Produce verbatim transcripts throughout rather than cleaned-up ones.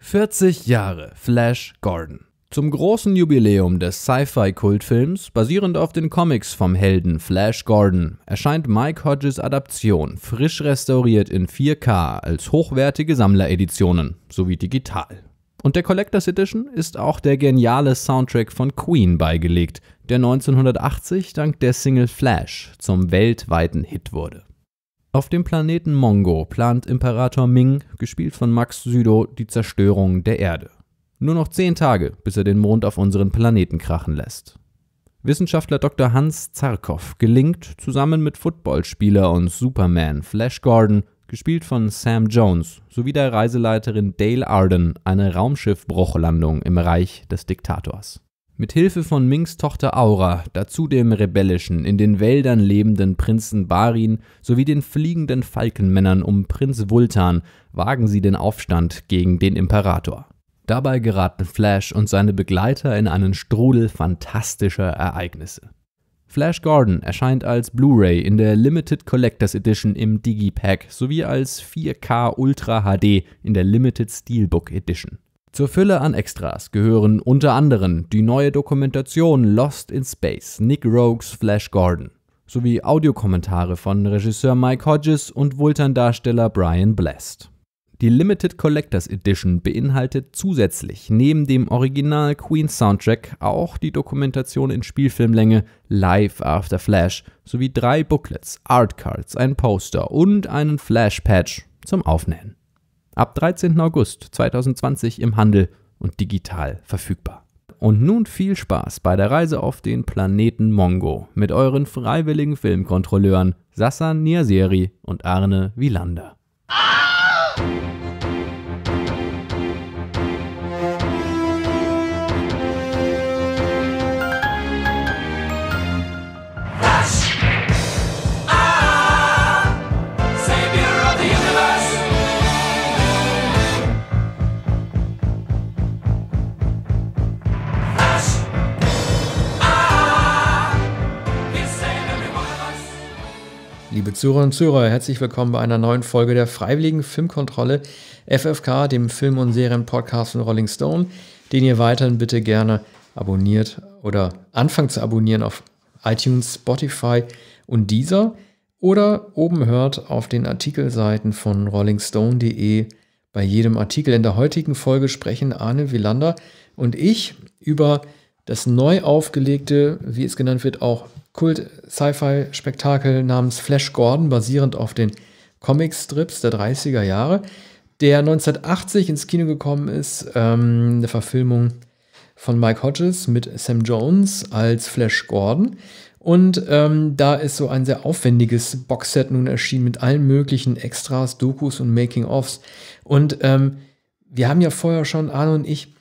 vierzig Jahre Flash Gordon. Zum großen Jubiläum des Sci-Fi-Kultfilms, basierend auf den Comics vom Helden Flash Gordon, erscheint Mike Hodges Adaption frisch restauriert in vier K als hochwertige Sammlereditionen sowie digital. Und der Collectors Edition ist auch der geniale Soundtrack von Queen beigelegt, der neunzehnhundertachtzig dank der Single Flash zum weltweiten Hit wurde. Auf dem Planeten Mongo plant Imperator Ming, gespielt von Max Südow, die Zerstörung der Erde. Nur noch zehn Tage, bis er den Mond auf unseren Planeten krachen lässt. Wissenschaftler Doktor Hans Zarkov gelingt, zusammen mit Footballspieler und Superman Flash Gordon, gespielt von Sam Jones, sowie der Reiseleiterin Dale Arden, eine Raumschiffbruchlandung im Reich des Diktators. Mit Hilfe von Mings Tochter Aura, dazu dem rebellischen, in den Wäldern lebenden Prinzen Barin sowie den fliegenden Falkenmännern um Prinz Vultan wagen sie den Aufstand gegen den Imperator. Dabei geraten Flash und seine Begleiter in einen Strudel fantastischer Ereignisse. Flash Gordon erscheint als Blu-ray in der Limited Collectors Edition im Digipack sowie als vier K Ultra H D in der Limited Steelbook Edition. Zur Fülle an Extras gehören unter anderem die neue Dokumentation Lost in Space, Nick Rogues Flash Gordon, sowie Audiokommentare von Regisseur Mike Hodges und Vultan-Darsteller Brian Blessed. Die Limited Collectors Edition beinhaltet zusätzlich neben dem Original Queen-Soundtrack auch die Dokumentation in Spielfilmlänge Live After Flash sowie drei Booklets, Artcards, ein Poster und einen Flash-Patch zum Aufnähen. Ab dreizehnten August zweitausendzwanzig im Handel und digital verfügbar. Und nun viel Spaß bei der Reise auf den Planeten Mongo mit euren freiwilligen Filmkontrolleuren Sassan Niaseri und Arne Wielander. Liebe Zuhörerinnen und Zuhörer, herzlich willkommen bei einer neuen Folge der Freiwilligen Filmkontrolle F F K, dem Film- und Serienpodcast von Rolling Stone, den ihr weiterhin bitte gerne abonniert oder anfangt zu abonnieren auf iTunes, Spotify und Deezer oder oben hört auf den Artikelseiten von rolling stone punkt de. Bei jedem Artikel in der heutigen Folge sprechen Arne Wielander und ich über das neu aufgelegte, wie es genannt wird, auch Kult-Sci-Fi-Spektakel namens Flash Gordon, basierend auf den Comicstrips der dreißiger Jahre, der neunzehnhundertachtzig ins Kino gekommen ist, ähm, eine Verfilmung von Mike Hodges mit Sam Jones als Flash Gordon. Und ähm, da ist so ein sehr aufwendiges Boxset nun erschienen mit allen möglichen Extras, Dokus und Making-ofs. Und ähm, wir haben ja vorher schon, Arne und ich,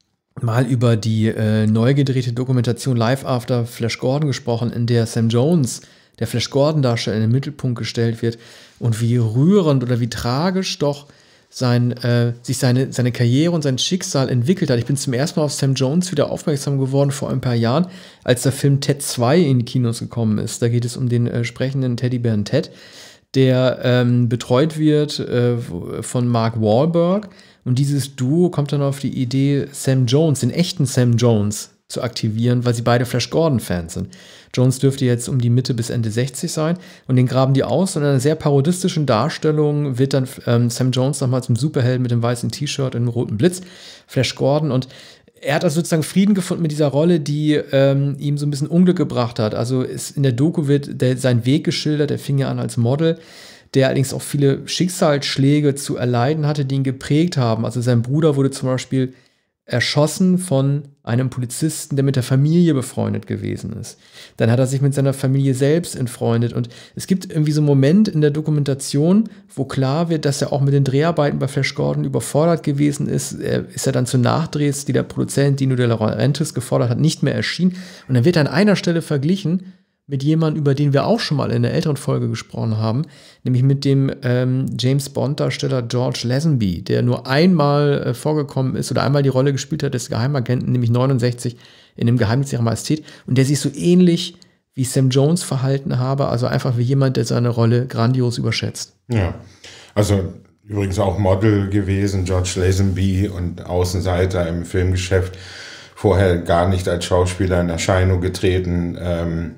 mal über die äh, neu gedrehte Dokumentation Live After Flash Gordon gesprochen, in der Sam Jones, der Flash Gordon-Darsteller, in den Mittelpunkt gestellt wird und wie rührend oder wie tragisch doch sein, äh, sich seine, seine Karriere und sein Schicksal entwickelt hat. Ich bin zum ersten Mal auf Sam Jones wieder aufmerksam geworden vor ein paar Jahren, als der Film Ted zwei in die Kinos gekommen ist. Da geht es um den äh, sprechenden Teddybären Ted, der ähm, betreut wird äh, von Mark Wahlberg. Und dieses Duo kommt dann auf die Idee, Sam Jones, den echten Sam Jones, zu aktivieren, weil sie beide Flash Gordon-Fans sind. Jones dürfte jetzt um die Mitte bis Ende sechzig sein und den graben die aus. Und in einer sehr parodistischen Darstellung wird dann ähm, Sam Jones nochmal zum Superhelden mit dem weißen T-Shirt und dem roten Blitz, Flash Gordon. Und er hat also sozusagen Frieden gefunden mit dieser Rolle, die ähm, ihm so ein bisschen Unglück gebracht hat. Also ist, in der Doku wird der, sein Weg geschildert, er fing ja an als Model, der allerdings auch viele Schicksalsschläge zu erleiden hatte, die ihn geprägt haben. Also sein Bruder wurde zum Beispiel erschossen von einem Polizisten, der mit der Familie befreundet gewesen ist. Dann hat er sich mit seiner Familie selbst entfreundet. Und es gibt irgendwie so einen Moment in der Dokumentation, wo klar wird, dass er auch mit den Dreharbeiten bei Flash Gordon überfordert gewesen ist. Er ist er dann zu Nachdrehs, die der Produzent Dino De Laurentiis gefordert hat, nicht mehr erschienen. Und dann wird er an einer Stelle verglichen mit jemandem, über den wir auch schon mal in der älteren Folge gesprochen haben, nämlich mit dem ähm, James-Bond-Darsteller George Lazenby, der nur einmal äh, vorgekommen ist oder einmal die Rolle gespielt hat des Geheimagenten, nämlich neunundsechzig in dem Geheimnis ihrer Majestät, und der sich so ähnlich wie Sam Jones verhalten habe, also einfach wie jemand, der seine Rolle grandios überschätzt. Ja, also übrigens auch Model gewesen, George Lazenby, und Außenseiter im Filmgeschäft, vorher gar nicht als Schauspieler in Erscheinung getreten. Ähm,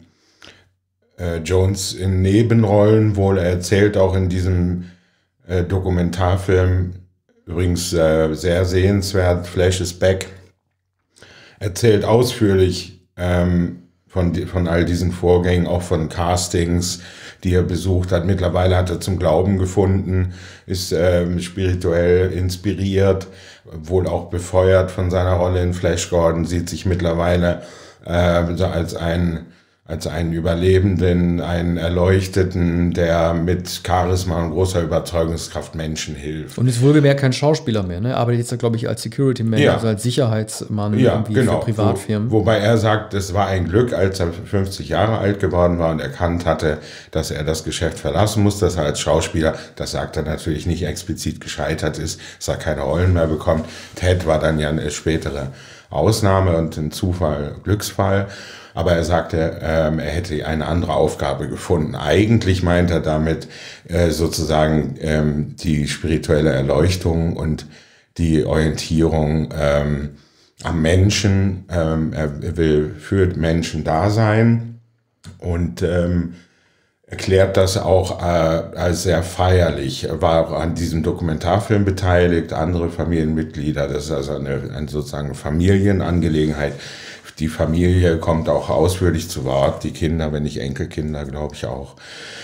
äh, Jones in Nebenrollen wohl, er erzählt auch in diesem äh, Dokumentarfilm, übrigens äh, sehr sehenswert, Flash is Back, erzählt ausführlich ähm, von, von all diesen Vorgängen, auch von Castings, die er besucht hat. Mittlerweile hat er zum Glauben gefunden, ist ähm, spirituell inspiriert, wohl auch befeuert von seiner Rolle in Flash Gordon, sieht sich mittlerweile äh, als ein als einen Überlebenden, einen Erleuchteten, der mit Charisma und großer Überzeugungskraft Menschen hilft. Und ist wohlgemerkt kein Schauspieler mehr, ne? Arbeitet jetzt, glaube ich, als Security-Man, ja. also als Sicherheitsmann ja, irgendwie genau. für Privatfirmen. Wo, wobei er sagt, es war ein Glück, als er fünfzig Jahre alt geworden war und erkannt hatte, dass er das Geschäft verlassen muss, dass er als Schauspieler, das sagt er natürlich nicht explizit, gescheitert ist, dass er keine Rollen mehr bekommt. Ted war dann ja eine spätere Ausnahme und ein Zufall, Glücksfall. Aber er sagte, ähm, er hätte eine andere Aufgabe gefunden. Eigentlich meint er damit äh, sozusagen ähm, die spirituelle Erleuchtung und die Orientierung ähm, am Menschen. Ähm, er will für Menschen da sein und ähm, erklärt das auch äh, als sehr feierlich. Er war auch an diesem Dokumentarfilm beteiligt, andere Familienmitglieder. Das ist also eine, eine sozusagen Familienangelegenheit. Die Familie kommt auch ausführlich zu Wort, die Kinder, wenn nicht Enkelkinder, glaube ich auch,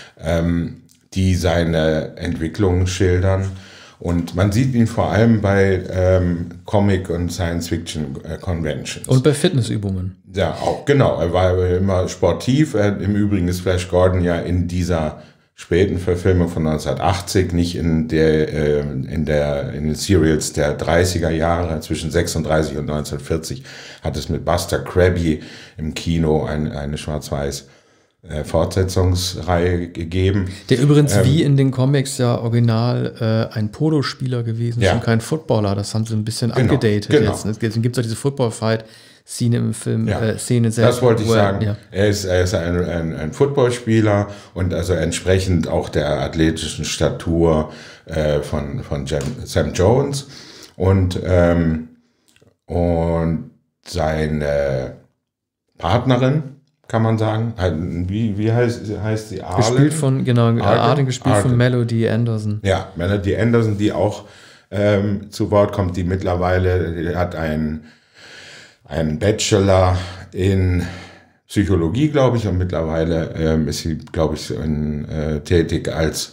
ähm, die seine Entwicklung schildern. Und man sieht ihn vor allem bei ähm, Comic- und Science-Fiction-Conventions. Und bei Fitnessübungen. Ja, auch, genau. Er war immer sportiv. Er, im Übrigen ist Flash Gordon ja in dieser späten Verfilmung von neunzehnhundertachtzig, nicht in der, äh, in der, in den Serials der dreißiger Jahre, zwischen sechsunddreißig und neunzehnhundertvierzig, hat es mit Buster Crabbe im Kino ein, eine schwarz-weiß äh, Fortsetzungsreihe gegeben. Der übrigens ähm, wie in den Comics ja original äh, ein Polospieler gewesen ist ja. und kein Footballer. Das haben sie ein bisschen Genau, abgedatet genau. jetzt. Deswegen gibt es auch diese Football-Fight. Szene im Film, Ja, äh, Szene selbst. das wollte ich er, sagen. Ja. Er ist, er ist ein, ein, ein Footballspieler und also entsprechend auch der athletischen Statur äh, von, von Jam, Sam Jones. Und, ähm, und seine Partnerin, kann man sagen, wie, wie heißt, heißt sie? Arlen? Gespielt von, genau, Arden, Arden gespielt Arden. von Melody Anderson. Ja, Melody Anderson, die auch ähm, zu Wort kommt, die mittlerweile, die hat ein Ein Bachelor in Psychologie, glaube ich, und mittlerweile ähm, ist sie, glaube ich, in, äh, tätig als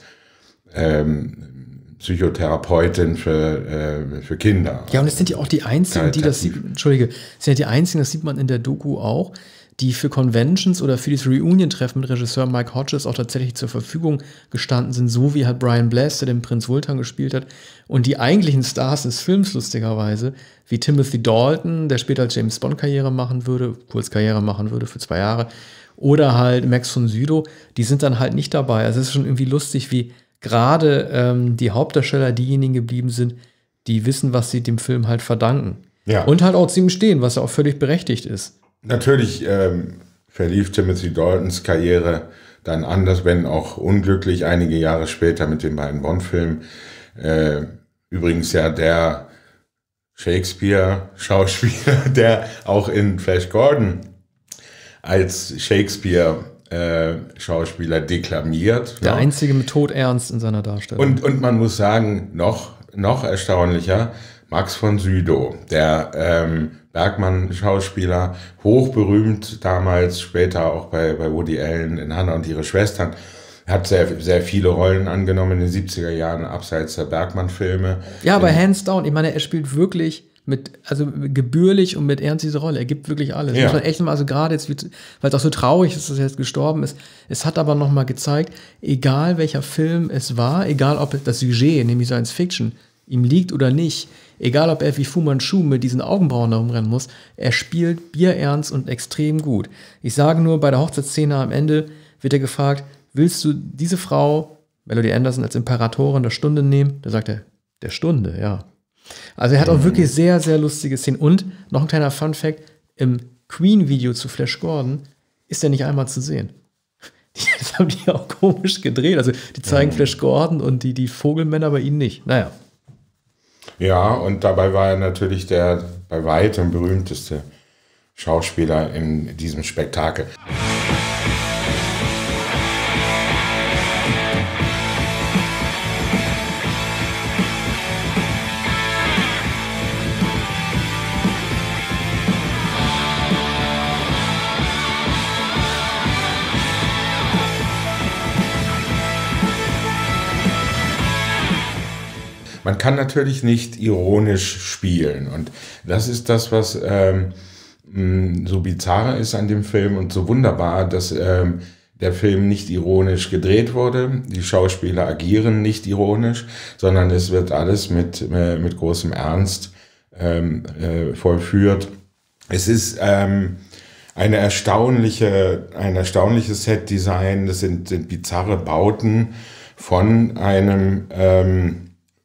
ähm, Psychotherapeutin für, äh, für Kinder. Ja, und es sind ja auch die Einzigen, die das, Entschuldige, es sind ja die Einzigen, das sieht man in der Doku auch, die für Conventions oder für dieses Reunion-Treffen mit Regisseur Mike Hodges auch tatsächlich zur Verfügung gestanden sind, so wie halt Brian Bless, der den Prinz Vultan gespielt hat, und die eigentlichen Stars des Films, lustigerweise, wie Timothy Dalton, der später James Bond Karriere machen würde, kurz Karriere machen würde für zwei Jahre, oder halt Max von Sydow, die sind dann halt nicht dabei. Also es ist schon irgendwie lustig, wie gerade ähm, die Hauptdarsteller diejenigen geblieben sind, die wissen, was sie dem Film halt verdanken. Ja. Und halt auch zu ihm stehen, was ja auch völlig berechtigt ist. Natürlich ähm, verlief Timothy Daltons Karriere dann anders, wenn auch unglücklich, einige Jahre später mit den beiden Bond-Filmen. Äh, übrigens ja der Shakespeare-Schauspieler, der auch in Flash Gordon als Shakespeare-Schauspieler äh, deklamiert. Der ne? einzige mit Todernst in seiner Darstellung. Und, und man muss sagen, noch, noch erstaunlicher, Max von Sydow, der ähm, Bergmann-Schauspieler, hochberühmt damals, später auch bei, bei Woody Allen in Hannah und ihre Schwestern, hat sehr, sehr viele Rollen angenommen in den siebziger Jahren, abseits der Bergmann-Filme. Ja, aber hands down, ich meine, er spielt wirklich mit, also gebührlich und mit Ernst diese Rolle. Er gibt wirklich alles. Ja. Muss man echt mal, also gerade jetzt, weil es auch so traurig ist, dass er jetzt gestorben ist, es hat aber nochmal gezeigt, egal welcher Film es war, egal ob das Sujet, nämlich Science Fiction, ihm liegt oder nicht, egal ob er wie Fu Manchu mit diesen Augenbrauen da rumrennen muss, er spielt bierernst und extrem gut. Ich sage nur, bei der Hochzeitsszene am Ende wird er gefragt, willst du diese Frau, Melody Anderson, als Imperatorin der Stunde nehmen? Da sagt er, der Stunde, ja. Also er hat auch wirklich sehr, sehr lustige Szenen. Und noch ein kleiner Funfact, im Queen-Video zu Flash Gordon ist er nicht einmal zu sehen. Das haben die auch komisch gedreht. Also die zeigen mhm. Flash Gordon und die, die Vogelmänner bei ihnen nicht. Naja. Ja, und dabei war er natürlich der bei weitem berühmteste Schauspieler in diesem Spektakel. Man kann natürlich nicht ironisch spielen und das ist das, was ähm, so bizarr ist an dem Film und so wunderbar, dass ähm, der Film nicht ironisch gedreht wurde. Die Schauspieler agieren nicht ironisch, sondern es wird alles mit, äh, mit großem Ernst ähm, äh, vollführt. Es ist ähm, eine erstaunliche, ein erstaunliches Set-Design. Das sind, sind bizarre Bauten von einem ähm,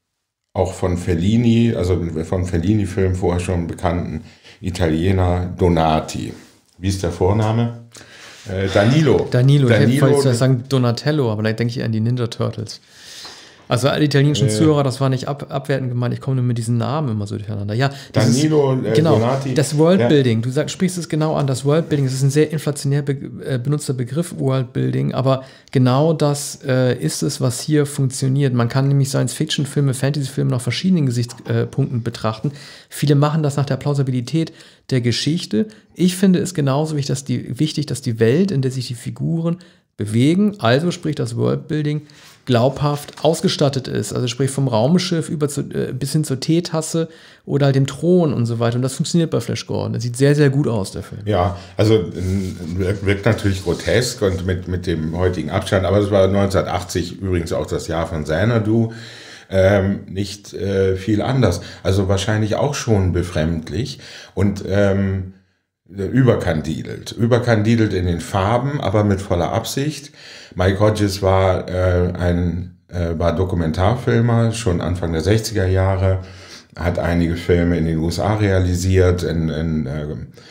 auch von Fellini, also von Fellini-Film vorher schon bekannten Italiener Donati. Wie ist der Vorname? Äh, Danilo. Danilo. Danilo. Ich wollte sagen Donatello, aber da denke ich an die Ninja Turtles. Also alle italienischen äh, Zuhörer, das war nicht ab, abwertend gemeint, ich komme nur mit diesen Namen immer so durcheinander. Ja, dieses, Danilo äh, genau, Donati. Das Worldbuilding, ja. Du sag, sprichst es genau an, das Worldbuilding, das ist ein sehr inflationär be, äh, benutzter Begriff, Worldbuilding, aber genau das äh, ist es, was hier funktioniert. Man kann nämlich Science-Fiction-Filme, Fantasy-Filme nach verschiedenen Gesichtspunkten betrachten. Viele machen das nach der Plausibilität der Geschichte. Ich finde es genauso wichtig, dass die, wichtig, dass die Welt, in der sich die Figuren bewegen, also sprich das Worldbuilding, glaubhaft ausgestattet ist. Also sprich vom Raumschiff über zu, äh, bis hin zur Teetasse oder halt dem Thron und so weiter. Und das funktioniert bei Flash Gordon. Das sieht sehr, sehr gut aus, der Film. Ja, also wirkt, wirkt natürlich grotesk und mit, mit dem heutigen Abstand, aber es war neunzehnhundertachtzig übrigens auch das Jahr von Xanadu. Ähm, nicht äh, viel anders. Also wahrscheinlich auch schon befremdlich und ähm, überkandidelt. Überkandidelt in den Farben, aber mit voller Absicht. Mike Hodges war äh, ein äh, war Dokumentarfilmer, schon Anfang der sechziger Jahre, hat einige Filme in den U S A realisiert, ein, ein äh,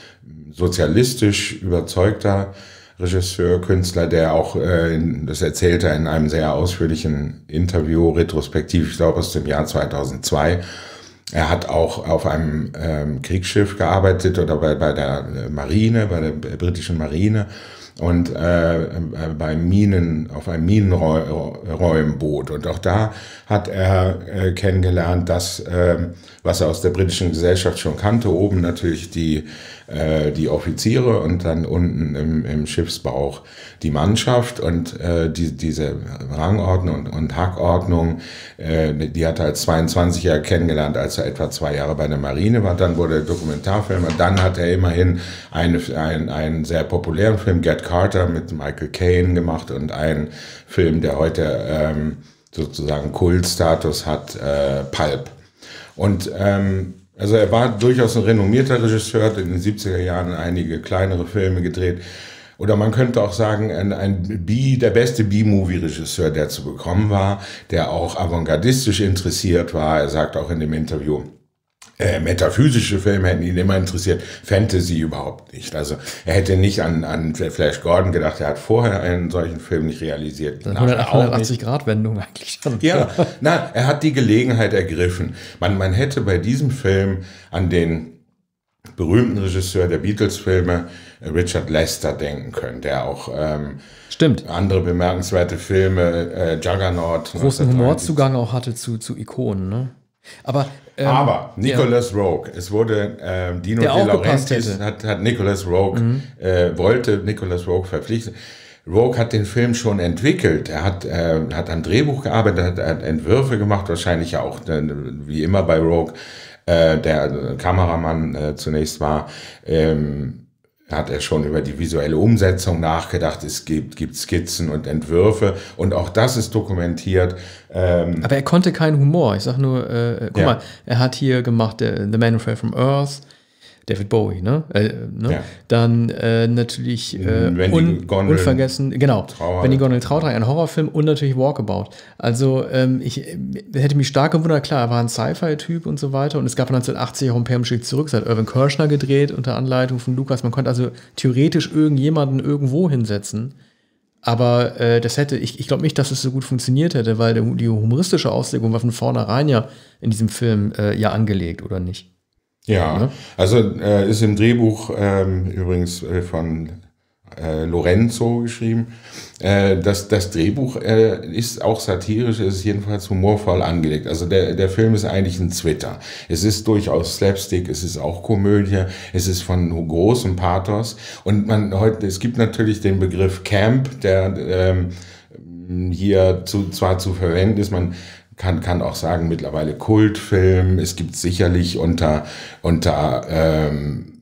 sozialistisch überzeugter Regisseur, Künstler, der auch, äh, das erzählte er in einem sehr ausführlichen Interview, retrospektiv, ich glaube aus dem Jahr zweitausendzwei, er hat auch auf einem ähm, Kriegsschiff gearbeitet oder bei, bei der Marine, bei der britischen Marine und äh, bei Minen, auf einem Minenräumboot. Und auch da hat er äh, kennengelernt, das, äh, was er aus der britischen Gesellschaft schon kannte, oben natürlich die, äh, die Offiziere und dann unten im, im Schiffsbauch die Mannschaft und äh, die, diese Rangordnung und, und Hackordnung, äh, die hat er als zweiundzwanzigjähriger kennengelernt, als er etwa zwei Jahre bei der Marine war. Dann wurde er Dokumentarfilmer. Dann hat er immerhin eine, ein, einen sehr populären Film, Get Carter, mit Michael Caine gemacht und einen Film, der heute ähm, sozusagen Kultstatus hat, äh, Pulp. Und ähm, also er war durchaus ein renommierter Regisseur, hat in den siebziger Jahren einige kleinere Filme gedreht. Oder man könnte auch sagen, ein, ein B, der beste B-Movie-Regisseur, der zu bekommen war, der auch avantgardistisch interessiert war. Er sagt auch in dem Interview, äh, metaphysische Filme hätten ihn immer interessiert, Fantasy überhaupt nicht. Also er hätte nicht an, an Flash Gordon gedacht, er hat vorher einen solchen Film nicht realisiert. hundertachtzig-Grad-Wendung eigentlich schon. Ja, na, er hat die Gelegenheit ergriffen. Man, man hätte bei diesem Film an den berühmten Regisseur der Beatles-Filme, Richard Lester, denken können, der auch ähm, Stimmt. andere bemerkenswerte Filme, äh, Juggernaut. Großen Humorzugang auch hatte zu, zu Ikonen, ne? Aber, ähm, Aber Nicolas ja. Roeg, es wurde ähm, Dino De Laurentiis hat, hat Nicolas Roeg, mhm. äh, wollte Nicolas Roeg verpflichten. Roeg hat den Film schon entwickelt. Er hat, äh, hat am Drehbuch gearbeitet, hat, hat Entwürfe gemacht, wahrscheinlich auch, äh, wie immer bei Roeg, äh, der Kameramann äh, zunächst war. Ähm, hat er schon über die visuelle Umsetzung nachgedacht. Es gibt, gibt Skizzen und Entwürfe und auch das ist dokumentiert. Ähm Aber er konnte keinen Humor. Ich sag nur, äh, guck ja. mal, er hat hier gemacht äh, The Man Who Fell from Earth, David Bowie, ne? Äh, ne? Ja. Dann äh, natürlich äh, un unvergessen, genau, Wenn die Gondel Trauertag, ein Horrorfilm und natürlich Walkabout. Also ähm, ich äh, hätte mich stark gewundert, klar, er war ein Sci-Fi-Typ und so weiter und es gab neunzehnhundertachtzig auch ein Permschicht zurück, es hat Irvin Kershner gedreht unter Anleitung von Lucas. Man konnte also theoretisch irgendjemanden irgendwo hinsetzen. Aber äh, das hätte, ich, ich glaube nicht, dass es so gut funktioniert hätte, weil die, die humoristische Auslegung war von vornherein ja in diesem Film äh, ja angelegt, oder nicht? Ja, ja? also äh, ist im Drehbuch ähm, übrigens äh, von äh, Lorenzo geschrieben. Äh, das, das Drehbuch äh, ist auch satirisch, ist jedenfalls humorvoll angelegt. Also der, der Film ist eigentlich ein Zwitter. Es ist durchaus Slapstick, es ist auch Komödie, es ist von großem Pathos. Und man heute, es gibt natürlich den Begriff Camp, der ähm, hier zu, zwar zu verwenden ist, man kann, kann auch sagen mittlerweile Kultfilm. Es gibt sicherlich unter, unter, ähm,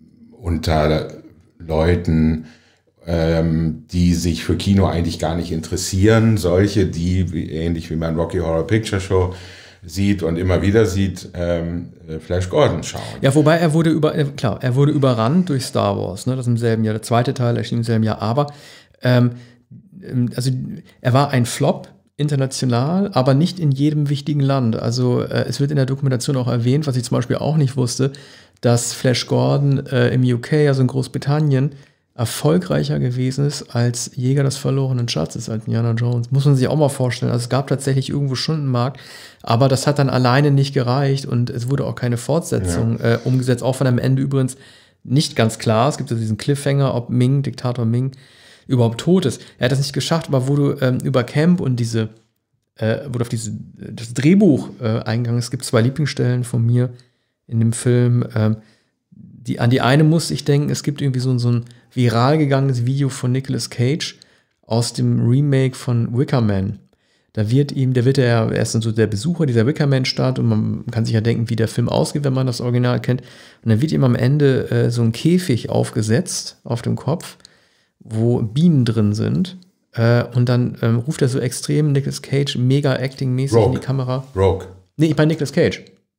unter Leuten, ähm, die sich für Kino eigentlich gar nicht interessieren, solche, die wie, ähnlich wie man Rocky Horror Picture Show sieht und immer wieder sieht, ähm, Flash Gordon schauen. Ja, wobei er wurde über, klar, er wurde überrannt durch Star Wars, ne, das im selben Jahr, der zweite Teil erschien im selben Jahr, aber ähm, also er war ein Flop international, aber nicht in jedem wichtigen Land. Also äh, es wird in der Dokumentation auch erwähnt, was ich zum Beispiel auch nicht wusste, dass Flash Gordon äh, im U K, also in Großbritannien, erfolgreicher gewesen ist als Jäger des verlorenen Schatzes, als Indiana Jones. Muss man sich auch mal vorstellen. Also es gab tatsächlich irgendwo schon einen Markt, aber das hat dann alleine nicht gereicht und es wurde auch keine Fortsetzung ja. äh, umgesetzt, auch von am Ende übrigens nicht ganz klar. Es gibt ja diesen Cliffhanger, ob Ming, Diktator Ming, überhaupt tot ist. Er hat das nicht geschafft, aber wo du ähm, über Camp und diese, äh, wo du auf diese, das Drehbuch äh, eingegangen ist, es gibt zwei Lieblingsstellen von mir in dem Film. Ähm, die, an die eine muss ich denken, es gibt irgendwie so, so ein viral gegangenes Video von Nicolas Cage aus dem Remake von Wicker Man. Da wird ihm, der wird ja, er ist dann so der Besucher dieser Wicker Man-Stadt und man kann sich ja denken, wie der Film ausgeht, wenn man das Original kennt. Und dann wird ihm am Ende äh, so ein Käfig aufgesetzt auf dem Kopf, wo Bienen drin sind. Äh, und dann ähm, ruft er so extrem Nicolas Cage mega acting-mäßig in die Kamera. Rogue. Nee, bei Nicolas Cage.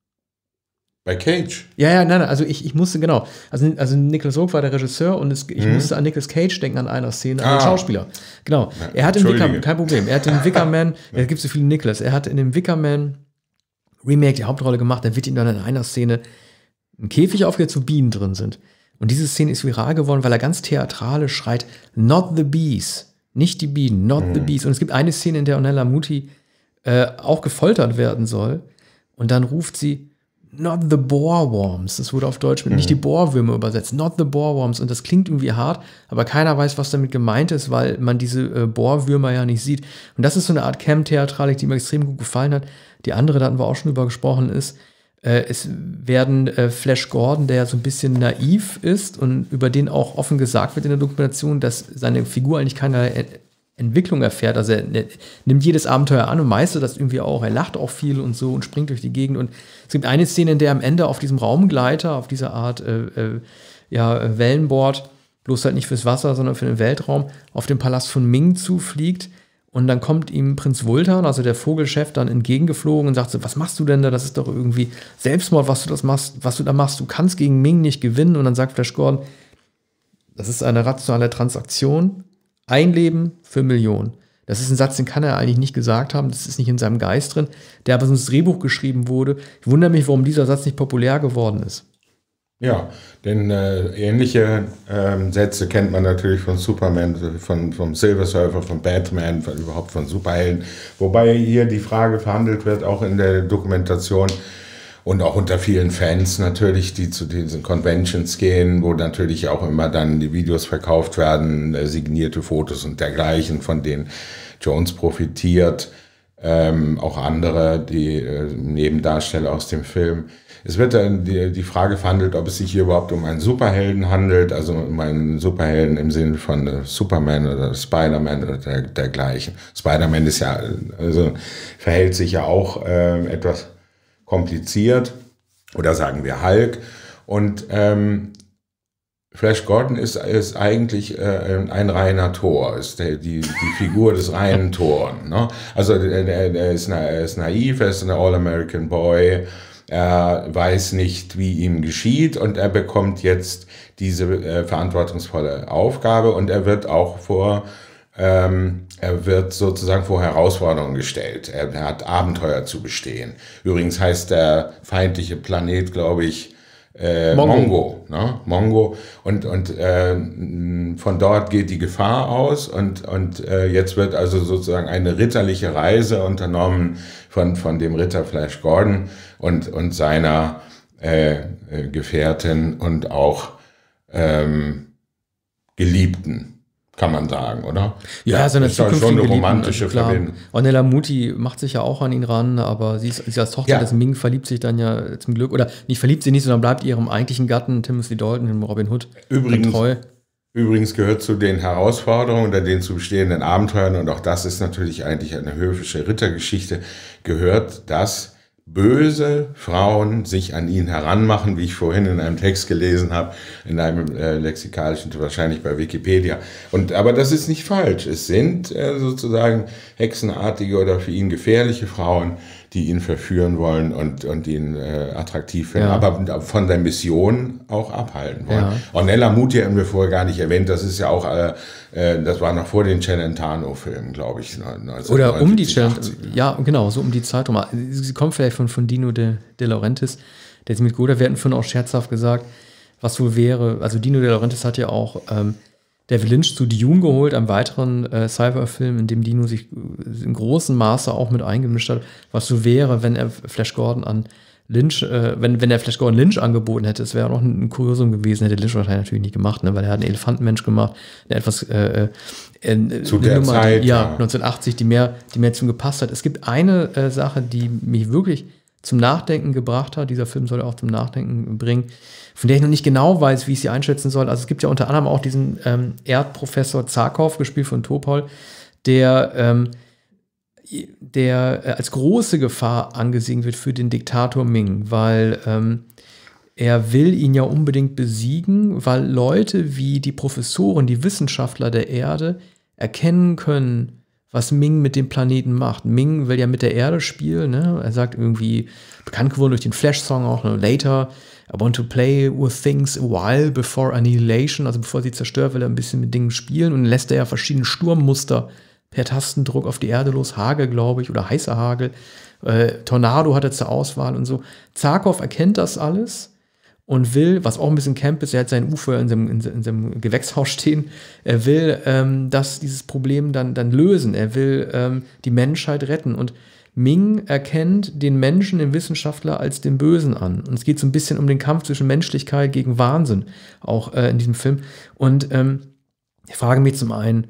Bei Cage? Ja, ja, nein, nein, also ich, ich musste, genau. Also, also Nicolas Rogue war der Regisseur und es, ich hm. musste an Nicolas Cage denken, an einer Szene, an ah. den Schauspieler. Genau. Ja, er hat in Wicker, kein Problem, er hat in Wicker Man, ja. es gibt so viele Nicolas, er hat in dem Wicker Man Remake die Hauptrolle gemacht, da wird ihm dann in einer Szene ein Käfig aufgesetzt, wo Bienen drin sind. Und diese Szene ist viral geworden, weil er ganz theatralisch schreit, not the bees, nicht die Bienen, not mhm. the bees. Und es gibt eine Szene, in der Ornella Muti äh, auch gefoltert werden soll. Und dann ruft sie, not the boerworms. Das wurde auf Deutsch mit mhm. nicht die Bohrwürmer übersetzt, not the boerworms. Und das klingt irgendwie hart, aber keiner weiß, was damit gemeint ist, weil man diese äh, Bohrwürmer ja nicht sieht. Und das ist so eine Art Camp-Theatralik, die mir extrem gut gefallen hat. Die andere, da hatten wir auch schon drüber gesprochen, ist, es werden äh, Flash Gordon, der so ein bisschen naiv ist und über den auch offen gesagt wird in der Dokumentation, dass seine Figur eigentlich keine e- Entwicklung erfährt. Also er, er nimmt jedes Abenteuer an und meistert das irgendwie auch. Er lacht auch viel und so und springt durch die Gegend. Und es gibt eine Szene, in der am Ende auf diesem Raumgleiter, auf dieser Art äh, äh, ja, Wellenboard, bloß halt nicht fürs Wasser, sondern für den Weltraum, auf den Palast von Ming zufliegt. Und dann kommt ihm Prinz Vultan, also der Vogelchef, dann entgegengeflogen und sagt so, was machst du denn da? Das ist doch irgendwie Selbstmord, was du das machst, was du da machst. Du kannst gegen Ming nicht gewinnen. Und dann sagt Flash Gordon, das ist eine rationale Transaktion. Ein Leben für Millionen. Das ist ein Satz, den kann er eigentlich nicht gesagt haben. Das ist nicht in seinem Geist drin, der aber so ins Drehbuch geschrieben wurde. Ich wundere mich, warum dieser Satz nicht populär geworden ist. Ja, denn äh, ähnliche ähm, Sätze kennt man natürlich von Superman, von, vom Silver Surfer, von Batman, von, überhaupt von Superhelden. Wobei hier die Frage verhandelt wird, auch in der Dokumentation und auch unter vielen Fans natürlich, die zu diesen Conventions gehen, wo natürlich auch immer dann die Videos verkauft werden, äh, signierte Fotos und dergleichen, von denen Jones profitiert. Ähm, auch andere, die äh, Nebendarsteller aus dem Film. Es wird dann die, die Frage verhandelt, ob es sich hier überhaupt um einen Superhelden handelt, also um einen Superhelden im Sinne von äh, Superman oder Spider-Man oder der, dergleichen. Spider-Man ist ja, also verhält sich ja auch äh, etwas kompliziert, oder sagen wir Hulk. Und ähm, Flash Gordon ist, ist eigentlich äh, ein reiner Thor, ist der, die, die Figur des reinen Thor. Ne? Also der, der ist, na, er ist naiv, er ist ein All-American Boy, er weiß nicht, wie ihm geschieht und er bekommt jetzt diese äh, verantwortungsvolle Aufgabe und er wird auch vor, ähm, er wird sozusagen vor Herausforderungen gestellt. Er, er hat Abenteuer zu bestehen. Übrigens heißt der feindliche Planet, glaube ich, äh, Mongo. Mongo. Ne? Mongo. Und, und äh, von dort geht die Gefahr aus und, und äh, jetzt wird also sozusagen eine ritterliche Reise unternommen von, von dem Ritter Flash Gordon und, und seiner äh, äh, Gefährtin und auch ähm, Geliebten. Kann man sagen, oder? Ja, ja, so eine das ist schon zukünftige eine Geliebten, romantische also klar. Verbindung. Ornella Muti macht sich ja auch an ihn ran, aber sie ist, sie als Tochter Ja. des Ming verliebt sich dann ja zum Glück, oder nicht verliebt sie nicht, sondern bleibt ihrem eigentlichen Gatten, Timothy Dalton, dem Robin Hood, Übrigens, treu. übrigens gehört zu den Herausforderungen oder den zu bestehenden Abenteuern, und auch das ist natürlich eigentlich eine höfische Rittergeschichte, gehört, dass böse Frauen sich an ihn heranmachen, wie ich vorhin in einem Text gelesen habe, in einem äh, lexikalischen, wahrscheinlich bei Wikipedia. Und, aber das ist nicht falsch. Es sind äh, sozusagen hexenartige oder für ihn gefährliche Frauen, die ihn verführen wollen und, und ihn äh, attraktiv finden, Ja. aber von der Mission auch abhalten wollen. Ja. Ornella Muti haben wir vorher gar nicht erwähnt, das ist ja auch, äh, äh, das war noch vor den Celentano-Filmen, glaube ich. Oder um die neunzehnhundertachtzig. ja, genau, so um die Zeit rum. Sie kommt vielleicht von, von Dino de, de Laurentiis, der ist mit Goda, wir hatten vorhin auch scherzhaft gesagt, was wohl wäre, also Dino de Laurentiis hat ja auch ähm, David Lynch zu Dune geholt, einem weiteren äh, Sci-Fi-Film, in dem Dino sich äh, in großem Maße auch mit eingemischt hat, was so wäre, wenn er Flash Gordon an Lynch, äh, wenn, wenn er Flash Gordon Lynch angeboten hätte, es wäre auch ein, ein Kuriosum gewesen, hätte Lynch wahrscheinlich natürlich nicht gemacht, ne, weil er hat einen Elefantenmensch gemacht, der etwas äh, äh, Zu eine der Nummer, Zeit, die, ja, ja. neunzehnhundertachtzig, die mehr, die mehr zum gepasst hat. Es gibt eine äh, Sache, die mich wirklich zum Nachdenken gebracht hat. Dieser Film soll auch zum Nachdenken bringen, von der ich noch nicht genau weiß, wie ich sie einschätzen soll. Also es gibt ja unter anderem auch diesen ähm, Erdprofessor Zarkov, gespielt von Topol, der, ähm, der äh, als große Gefahr angesehen wird für den Diktator Ming, weil ähm, er will ihn ja unbedingt besiegen, weil Leute wie die Professoren, die Wissenschaftler der Erde erkennen können, was Ming mit dem Planeten macht. Ming will ja mit der Erde spielen, ne? Er sagt irgendwie, bekannt geworden durch den Flash-Song auch, ne? Later, I want to play with things a while before annihilation, also bevor sie zerstört, will er ein bisschen mit Dingen spielen, und lässt er ja verschiedene Sturmmuster per Tastendruck auf die Erde los, Hagel, glaube ich, oder heißer Hagel, äh, Tornado hat er zur Auswahl und so. Zarkov erkennt das alles und will, was auch ein bisschen Camp ist, er hat sein Ufer in seinem, in, in seinem Gewächshaus stehen, er will ähm, das, dieses Problem dann, dann lösen, er will ähm, die Menschheit retten, und Ming erkennt den Menschen, den Wissenschaftler, als den Bösen an. Und es geht so ein bisschen um den Kampf zwischen Menschlichkeit gegen Wahnsinn, auch äh, in diesem Film. Und ähm, ich frage mich zum einen,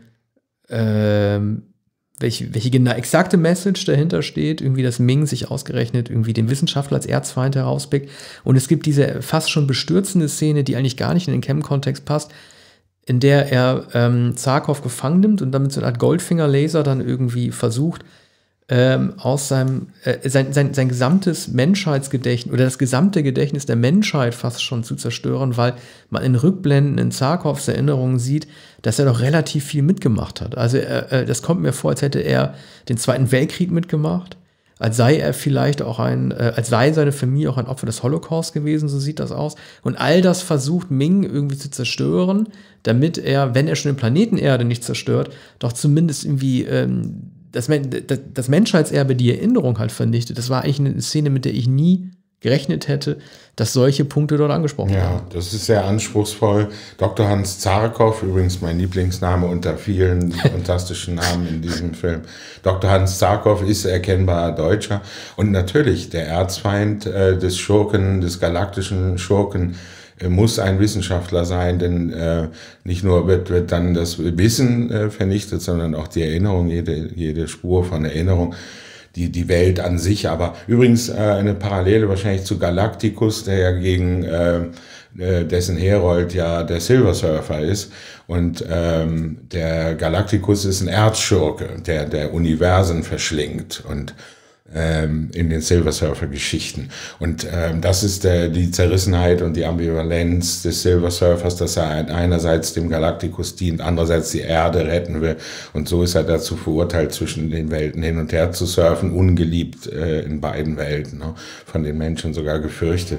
ähm, welche, welche genau exakte Message dahinter steht, irgendwie, dass Ming sich ausgerechnet irgendwie den Wissenschaftler als Erzfeind herauspickt. Und es gibt diese fast schon bestürzende Szene, die eigentlich gar nicht in den Cam-Kontext passt, in der er ähm, Zarkov gefangen nimmt und dann mit so einer Art Goldfinger-Laser dann irgendwie versucht, ähm, aus seinem, äh, sein, sein, sein gesamtes Menschheitsgedächtnis oder das gesamte Gedächtnis der Menschheit fast schon zu zerstören, weil man in Rückblenden in Zarkovs Erinnerungen sieht, dass er doch relativ viel mitgemacht hat. Also äh, das kommt mir vor, als hätte er den Zweiten Weltkrieg mitgemacht, als sei er vielleicht auch ein, äh, als sei seine Familie auch ein Opfer des Holocaust gewesen, so sieht das aus. Und all das versucht Ming irgendwie zu zerstören, damit er, wenn er schon den Planeten Erde nicht zerstört, doch zumindest irgendwie ähm, das, das, das Menschheitserbe, die Erinnerung halt vernichtet. Das war eigentlich eine Szene, mit der ich nie gerechnet hätte, dass solche Punkte dort angesprochen werden. Ja, das ist sehr anspruchsvoll. Doktor Hans Zarkov, übrigens mein Lieblingsname unter vielen fantastischen Namen in diesem Film. Doktor Hans Zarkov ist erkennbar Deutscher und natürlich der Erzfeind äh, des Schurken, des galaktischen Schurken, äh, muss ein Wissenschaftler sein, denn äh, nicht nur wird, wird dann das Wissen äh, vernichtet, sondern auch die Erinnerung, jede, jede Spur von Erinnerung. Die, die Welt an sich, aber übrigens äh, eine Parallele wahrscheinlich zu Galacticus, der ja gegen äh, dessen Herold ja der Silver Surfer ist, und ähm, der Galacticus ist ein Erzschurke, der der Universen verschlingt und ähm, in den Silver Surfer Geschichten, und ähm, das ist der, die Zerrissenheit und die Ambivalenz des Silver Surfers, dass er einerseits dem Galacticus dient, andererseits die Erde retten will, und so ist er dazu verurteilt, zwischen den Welten hin und her zu surfen, ungeliebt äh, in beiden Welten, ne? Von den Menschen sogar gefürchtet.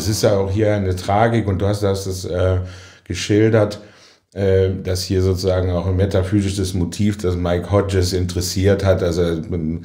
es ist ja auch hier eine Tragik und du hast das äh, geschildert, äh, dass hier sozusagen auch ein metaphysisches Motiv, das Mike Hodges interessiert hat. Also man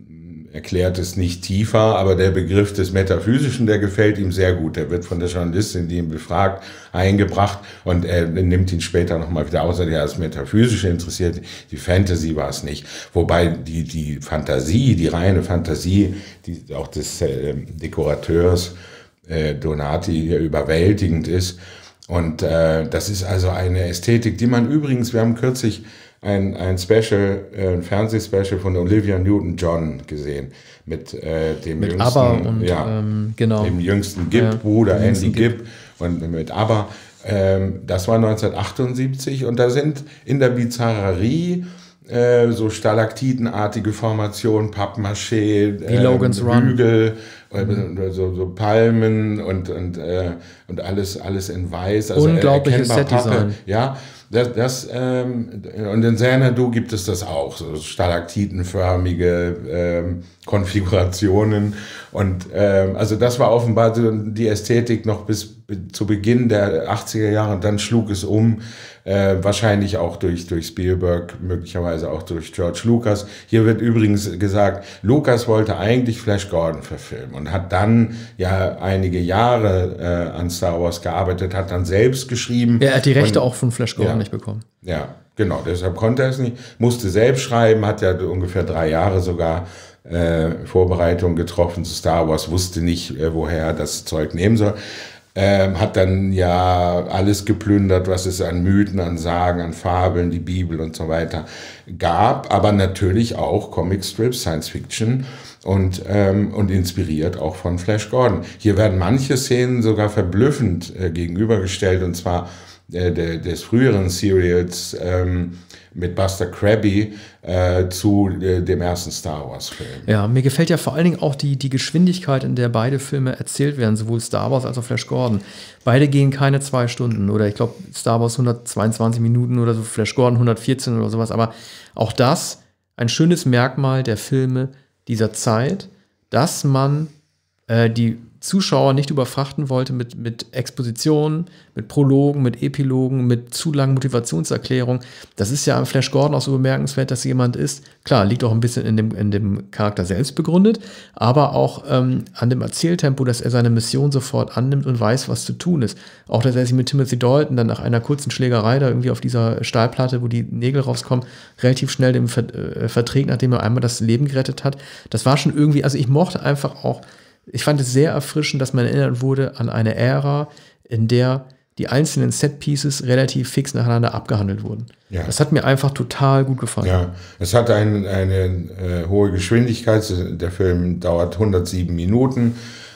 erklärt es nicht tiefer, aber der Begriff des Metaphysischen, der gefällt ihm sehr gut. Der wird von der Journalistin, die ihn befragt, eingebracht und er nimmt ihn später nochmal wieder aus, er ist Metaphysische interessiert, die Fantasy war es nicht. Wobei die, die Fantasie, die reine Fantasie, die auch des äh, Dekorateurs äh, Donati hier überwältigend ist. Und äh, das ist also eine Ästhetik, die man übrigens, wir haben kürzlich ein, ein Special, äh, ein Fernsehspecial von Olivia Newton-John gesehen, mit äh, dem mit jüngsten, ABBA und ja, ähm, genau. dem jüngsten Gibb-Bruder, ja, Andy Gibb. Gibb, und mit ABBA. Ähm, das war neunzehnhundertachtundsiebzig und da sind in der Bizarrerie äh, so stalaktitenartige Formationen, Pappmaché, Wie Logan's Run. Hügel, mhm. so, so Palmen und, und, äh, und alles, alles in weiß. Also unglaubliches erkennbar Setdesign. Ja, das, das ähm, und in Xanadu gibt es das auch, so stalaktitenförmige ähm, Konfigurationen. Und ähm, also das war offenbar so die Ästhetik noch bis zu Beginn der achtziger Jahre und dann schlug es um, äh, wahrscheinlich auch durch, durch Spielberg, möglicherweise auch durch George Lucas. Hier wird übrigens gesagt, Lucas wollte eigentlich Flash Gordon verfilmen und hat dann ja einige Jahre äh, an Star Wars gearbeitet, hat dann selbst geschrieben. Ja, er hat die Rechte und, auch von Flash Gordon ja, nicht bekommen. Ja, genau, deshalb konnte er es nicht, musste selbst schreiben, hat ja ungefähr drei Jahre sogar äh, Vorbereitung getroffen zu Star Wars, wusste nicht, äh, woher er das Zeug nehmen soll. Ähm, hat dann ja alles geplündert, was es an Mythen, an Sagen, an Fabeln, die Bibel und so weiter gab, aber natürlich auch Comicstrips, Science Fiction und, ähm, und inspiriert auch von Flash Gordon. Hier werden manche Szenen sogar verblüffend äh, gegenübergestellt, und zwar äh, de, des früheren Serials ähm, mit Buster Crabbe äh, zu äh, dem ersten Star Wars-Film. Ja, mir gefällt ja vor allen Dingen auch die, die Geschwindigkeit, in der beide Filme erzählt werden, sowohl Star Wars als auch Flash Gordon. Beide gehen keine zwei Stunden oder ich glaube Star Wars hundertzweiundzwanzig Minuten oder so, Flash Gordon hundertvierzehn oder sowas, aber auch das ein schönes Merkmal der Filme dieser Zeit, dass man äh, die Zuschauer nicht überfrachten wollte mit, mit Expositionen, mit Prologen, mit Epilogen, mit zu langen Motivationserklärungen. Das ist ja am Flash Gordon auch so bemerkenswert, dass jemand ist, klar, liegt auch ein bisschen in dem, in dem Charakter selbst begründet, aber auch ähm, an dem Erzähltempo, dass er seine Mission sofort annimmt und weiß, was zu tun ist. Auch, dass er sich mit Timothy Dalton dann nach einer kurzen Schlägerei da irgendwie auf dieser Stahlplatte, wo die Nägel rauskommen, relativ schnell dem Ver- äh, verträgt, nachdem er einmal das Leben gerettet hat. Das war schon irgendwie, also ich mochte einfach auch, ich fand es sehr erfrischend, dass man erinnert wurde an eine Ära, in der die einzelnen Set-Pieces relativ fix nacheinander abgehandelt wurden. Ja. Das hat mir einfach total gut gefallen. Ja, es hat ein, eine äh, hohe Geschwindigkeit. Der Film dauert hundertsieben Minuten.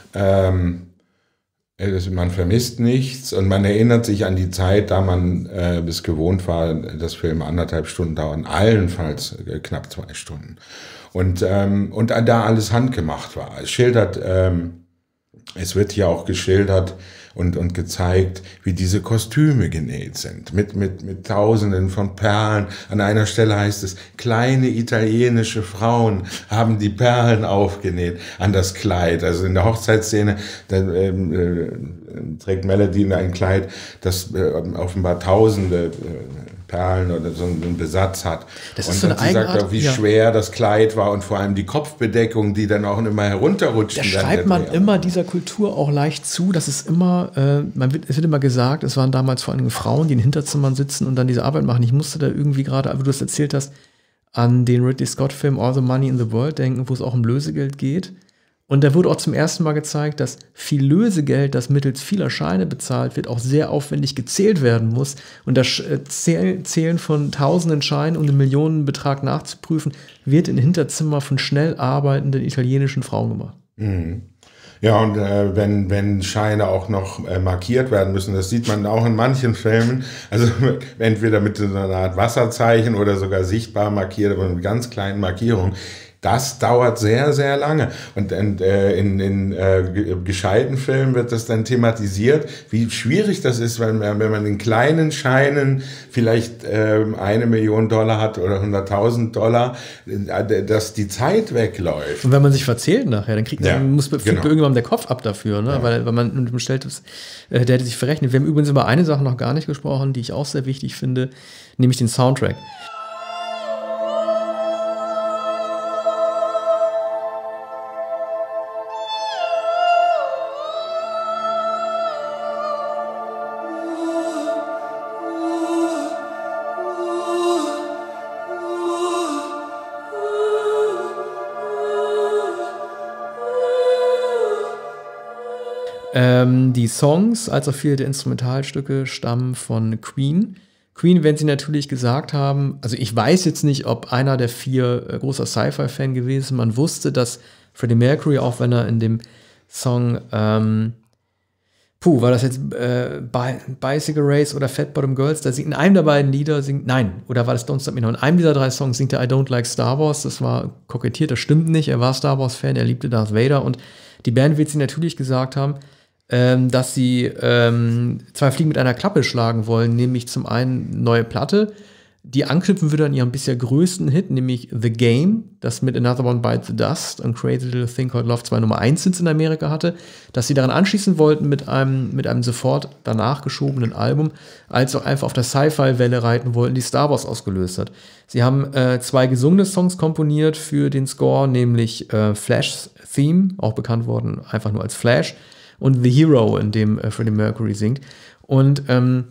Ähm, man vermisst nichts und man erinnert sich an die Zeit, da man äh, es gewohnt war, dass Filme anderthalb Stunden dauern, allenfalls äh, knapp zwei Stunden. Und, ähm, und da alles handgemacht war. Es schildert, ähm, es wird hier auch geschildert und, und gezeigt, wie diese Kostüme genäht sind, mit, mit, mit Tausenden von Perlen. An einer Stelle heißt es, kleine italienische Frauen haben die Perlen aufgenäht an das Kleid. Also in der Hochzeitsszene da, ähm, äh, trägt Melody ein Kleid, das äh, offenbar Tausende äh, Perlen oder so einen Besatz hat. Das und ist so eine sie sagt Eigenart, auch, wie ja. schwer das Kleid war und vor allem die Kopfbedeckung, die dann auch immer herunterrutscht. Da schreibt man immer dieser Kultur auch leicht zu, dass es immer, äh, man wird, es wird immer gesagt, es waren damals vor allem Frauen, die in Hinterzimmern sitzen und dann diese Arbeit machen. Ich musste da irgendwie gerade, wie du das erzählt hast, an den Ridley Scott-Film All the Money in the World denken, wo es auch um Lösegeld geht. Und da wurde auch zum ersten Mal gezeigt, dass viel Lösegeld, das mittels vieler Scheine bezahlt wird, auch sehr aufwendig gezählt werden muss. Und das Zählen von tausenden Scheinen, um den Millionenbetrag nachzuprüfen, wird in Hinterzimmer von schnell arbeitenden italienischen Frauen gemacht. Mhm. Ja, und äh, wenn, wenn Scheine auch noch äh, markiert werden müssen, das sieht man auch in manchen Filmen, also entweder mit so einer Art Wasserzeichen oder sogar sichtbar markiert, aber mit ganz kleinen Markierungen. Das dauert sehr, sehr lange. Und, und äh, in, in äh, gescheiten Filmen wird das dann thematisiert, wie schwierig das ist, wenn, wenn man in kleinen Scheinen vielleicht äh, eine Million Dollar hat oder hunderttausend Dollar, äh, dass die Zeit wegläuft. Und wenn man sich verzählt nachher, dann kriegt man, ja, muss fliegt genau. irgendwann der Kopf ab dafür, ne? Ja. Weil, weil man bestellt ist, äh, der hätte sich verrechnet. Wir haben übrigens über eine Sache noch gar nicht gesprochen, die ich auch sehr wichtig finde, nämlich den Soundtrack. Ähm, die Songs, als auch viele der Instrumentalstücke, stammen von Queen. Queen, wenn sie natürlich gesagt haben, also ich weiß jetzt nicht, ob einer der vier äh, großer Sci-Fi-Fan gewesen ist. Man wusste, dass Freddie Mercury, auch wenn er in dem Song, ähm, puh, war das jetzt äh, Bicycle Race oder Fat Bottom Girls, da singt in einem der beiden Lieder, singt, nein, oder war das Don't Stop Me Now? In einem dieser drei Songs singt er I Don't Like Star Wars, das war kokettiert, das stimmt nicht, er war Star Wars-Fan, er liebte Darth Vader und die Band wird sie natürlich gesagt haben, ähm, dass sie ähm, zwei Fliegen mit einer Klappe schlagen wollen, nämlich zum einen neue Platte, die anknüpfen würde an ihren bisher größten Hit, nämlich The Game, das mit Another One Bites the Dust und Crazy Little Thing Called Love zwei Nummer eins Hits in Amerika hatte, dass sie daran anschließen wollten mit einem, mit einem sofort danach geschobenen Album, als auch einfach auf der Sci-Fi-Welle reiten wollten, die Star Wars ausgelöst hat. Sie haben äh, zwei gesungene Songs komponiert für den Score, nämlich äh, Flash's Theme, auch bekannt worden einfach nur als Flash, und The Hero, in dem äh, Freddie Mercury singt. Und ähm,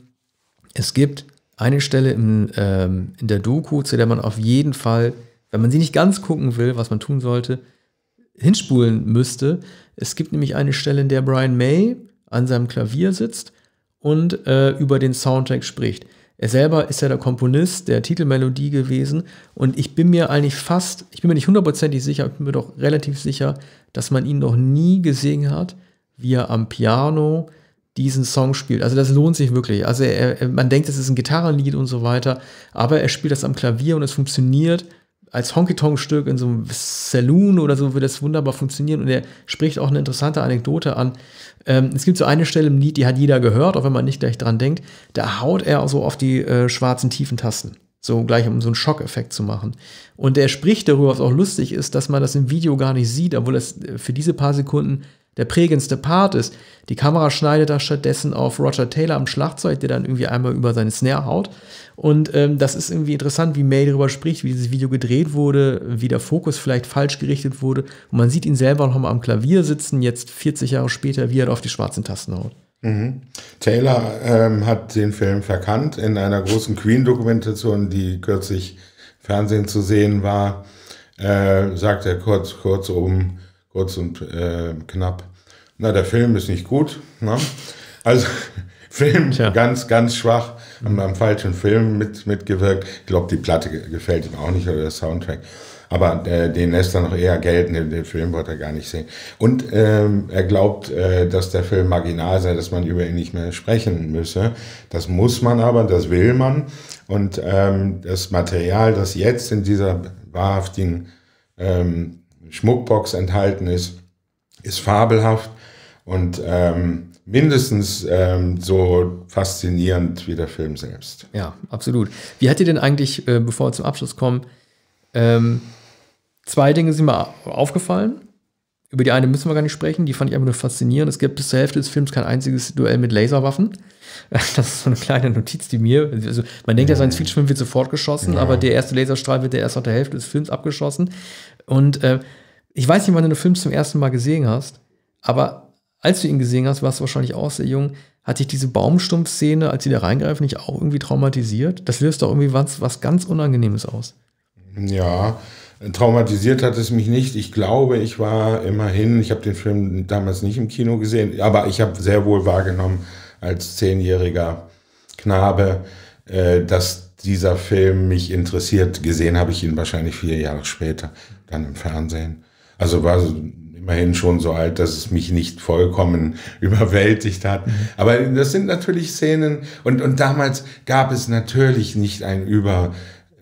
es gibt eine Stelle in, ähm, in der Doku, zu der man auf jeden Fall, wenn man sie nicht ganz gucken will, was man tun sollte, hinspulen müsste. Es gibt nämlich eine Stelle, in der Brian May an seinem Klavier sitzt und äh, über den Soundtrack spricht. Er selber ist ja der Komponist der Titelmelodie gewesen und ich bin mir eigentlich fast, ich bin mir nicht hundertprozentig sicher, ich bin mir doch relativ sicher, dass man ihn noch nie gesehen hat, wie er am Piano diesen Song spielt. Also das lohnt sich wirklich. Also er, er, man denkt, es ist ein Gitarrenlied und so weiter, aber er spielt das am Klavier und es funktioniert als Honky-Tonk-Stück in so einem Saloon oder so, würde das wunderbar funktionieren und er spricht auch eine interessante Anekdote an. Ähm, es gibt so eine Stelle im Lied, die hat jeder gehört, auch wenn man nicht gleich dran denkt, da haut er so auf die äh, schwarzen tiefen Tasten. So gleich, um so einen Schockeffekt zu machen. Und er spricht darüber, was auch lustig ist, dass man das im Video gar nicht sieht, obwohl das für diese paar Sekunden der prägendste Part ist. Die Kamera schneidet da stattdessen auf Roger Taylor am Schlagzeug, der dann irgendwie einmal über seine Snare haut. Und ähm, das ist irgendwie interessant, wie May darüber spricht, wie dieses Video gedreht wurde, wie der Fokus vielleicht falsch gerichtet wurde. Und man sieht ihn selber noch mal am Klavier sitzen, jetzt vierzig Jahre später, wie er auf die schwarzen Tasten haut. Mhm. Taylor ähm, hat den Film verkannt in einer großen Queen-Dokumentation, die kürzlich Fernsehen zu sehen war. Äh, sagt er kurz, kurz oben, kurz und äh, knapp, na, der Film ist nicht gut. Ne? Also, Film Tja. ganz, ganz schwach, haben am falschen Film mit, mitgewirkt. Ich glaube, die Platte gefällt ihm auch nicht oder der Soundtrack. Aber äh, den lässt er noch eher gelten, den, den Film wollte er gar nicht sehen. Und ähm, er glaubt, äh, dass der Film marginal sei, dass man über ihn nicht mehr sprechen müsse. Das muss man aber, das will man. Und ähm, das Material, das jetzt in dieser wahrhaftigen ähm, Schmuckbox enthalten ist, ist fabelhaft und ähm, mindestens ähm, so faszinierend wie der Film selbst. Ja, absolut. Wie hat dir denn eigentlich, äh, bevor wir zum Abschluss kommen, ähm, zwei Dinge sind mir aufgefallen. Über die eine müssen wir gar nicht sprechen, die fand ich einfach nur faszinierend. Es gibt bis zur Hälfte des Films kein einziges Duell mit Laserwaffen. Das ist so eine kleine Notiz, die mir, also man denkt ja, sein Science-Fiction-Film wird sofort geschossen, ja. aber der erste Laserstrahl wird der erst nach der Hälfte des Films abgeschossen. Und äh, ich weiß nicht, wann du den Film zum ersten Mal gesehen hast, aber als du ihn gesehen hast, warst du wahrscheinlich auch sehr jung, hat dich diese Baumstumpf-Szene, als sie da reingreifen, nicht auch irgendwie traumatisiert? Das löst doch irgendwie was, was ganz Unangenehmes aus. Ja, traumatisiert hat es mich nicht. Ich glaube, ich war immerhin, ich habe den Film damals nicht im Kino gesehen, aber ich habe sehr wohl wahrgenommen als zehnjähriger Knabe, äh, dass dieser Film mich interessiert. Gesehen habe ich ihn wahrscheinlich vier Jahre später, dann im Fernsehen. Also war so immerhin schon so alt, dass es mich nicht vollkommen überwältigt hat. Mhm. Aber das sind natürlich Szenen, und, und damals gab es natürlich nicht ein über,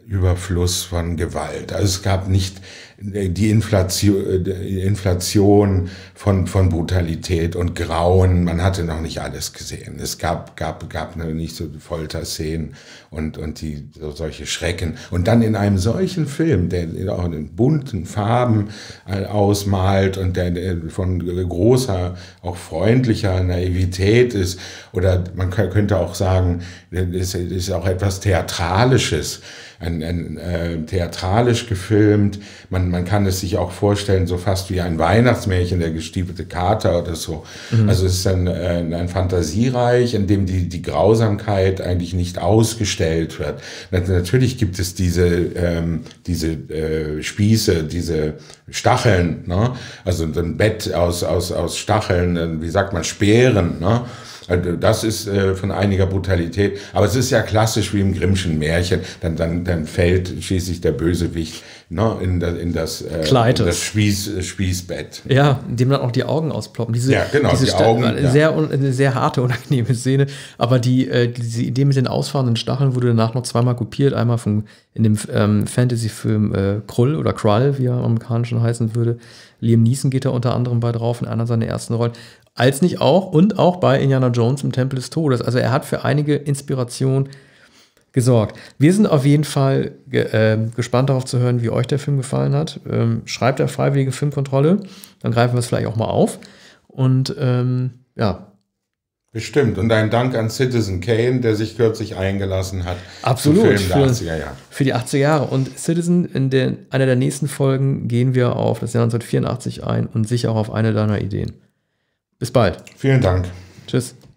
Überfluss von Gewalt. Also es gab nicht die Inflation, die Inflation von, von Brutalität und Grauen. Man hatte noch nicht alles gesehen. Es gab, gab, gab nicht so Folterszenen und, und die, so solche Schrecken. Und dann in einem solchen Film, der auch in bunten Farben ausmalt und der, der von großer, auch freundlicher Naivität ist, oder man könnte auch sagen, es ist auch etwas Theatralisches. Ein, ein, äh, theatralisch gefilmt. Man, man kann es sich auch vorstellen, so fast wie ein Weihnachtsmärchen, der gestiefelte Kater oder so. Mhm. Also es ist ein, äh, ein Fantasiereich, in dem die, die Grausamkeit eigentlich nicht ausgestellt wird. Natürlich gibt es diese, ähm, diese äh, Spieße, diese Stacheln, ne? Also ein Bett aus, aus, aus Stacheln, wie sagt man, Speeren, ne? Das ist äh, von einiger Brutalität, aber es ist ja klassisch wie im Grimmschen Märchen. Dann, dann, dann fällt schließlich der Bösewicht, ne, in, das, in das, äh, in das Spieß, Spießbett. Ja, in dem dann auch die Augen ausploppen. Diese, ja, genau, diese die Sta Augen. Eine, ja. sehr, eine sehr harte, unangenehme Szene, aber die, äh, diese Idee mit den ausfahrenden Stacheln wurde danach noch zweimal kopiert. Einmal von, in dem ähm, Fantasy-Film äh, Krull oder Krull, wie er am Amerikanischen heißen würde. Liam Neeson geht da unter anderem bei drauf in einer seiner ersten Rollen. Als nicht auch und auch bei Indiana Jones im Tempel des Todes. Also er hat für einige Inspiration gesorgt. Wir sind auf jeden Fall ge äh, gespannt darauf zu hören, wie euch der Film gefallen hat. Ähm, schreibt der Freiwillige Filmkontrolle, dann greifen wir es vielleicht auch mal auf. Und ähm, ja. Bestimmt. Und ein Dank an Citizen Kane, der sich kürzlich eingelassen hat. Absolut. Film der achtziger Jahre. Für die achtziger Jahre. Und Citizen, in der, einer der nächsten Folgen gehen wir auf das Jahr neunzehnhundertvierundachtzig ein und sicher auch auf eine deiner Ideen. Bis bald. Vielen Dank. Tschüss.